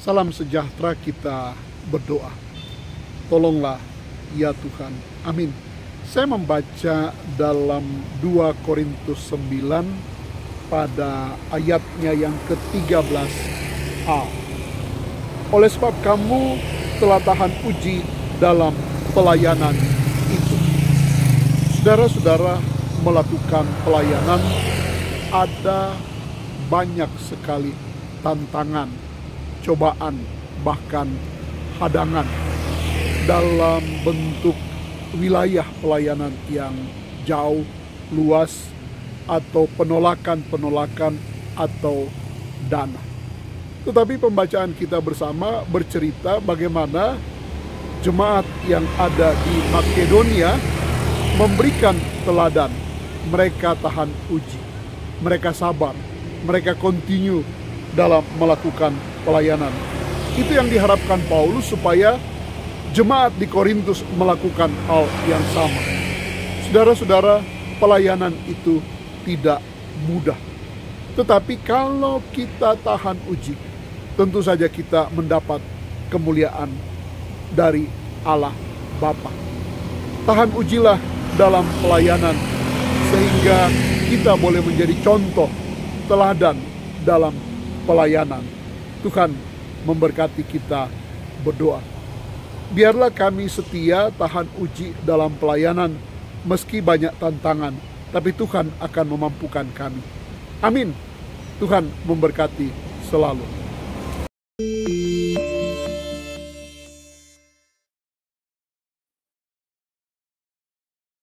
Salam sejahtera, kita berdoa. Tolonglah ya Tuhan. Amin. Saya membaca dalam 2 Korintus 9 pada ayatnya yang ke-13a. Oleh sebab kamu telah tahan uji dalam pelayanan itu. Saudara-saudara melakukan pelayanan, ada banyak sekali tantangan, cobaan, bahkan hadangan dalam bentuk wilayah pelayanan yang jauh, luas, atau penolakan-penolakan atau dana. Tetapi pembacaan kita bersama bercerita bagaimana jemaat yang ada di Makedonia memberikan teladan. Mereka tahan uji, mereka sabar, mereka continue dalam melakukan pelayanan. Itu yang diharapkan Paulus supaya jemaat di Korintus melakukan hal yang sama. Saudara-saudara, pelayanan itu tidak mudah. Tetapi kalau kita tahan uji, tentu saja kita mendapat kemuliaan dari Allah Bapa. Tahan ujilah dalam pelayanan sehingga kita boleh menjadi contoh teladan dalam pelayanan. Tuhan memberkati kita, berdoa. Biarlah kami setia tahan uji dalam pelayanan meski banyak tantangan, tapi Tuhan akan memampukan kami. Amin. Tuhan memberkati selalu.